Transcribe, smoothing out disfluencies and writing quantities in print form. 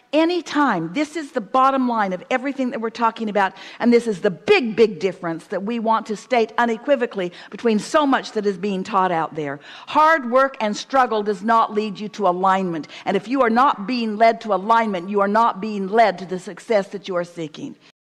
Anytime, this is the bottom line of everything that we're talking about, and this is the big, big difference that we want to state unequivocally between so much that is being taught out there. Hard work and struggle does not lead you to alignment. And if you are not being led to alignment, you are not being led to the success that you are seeking.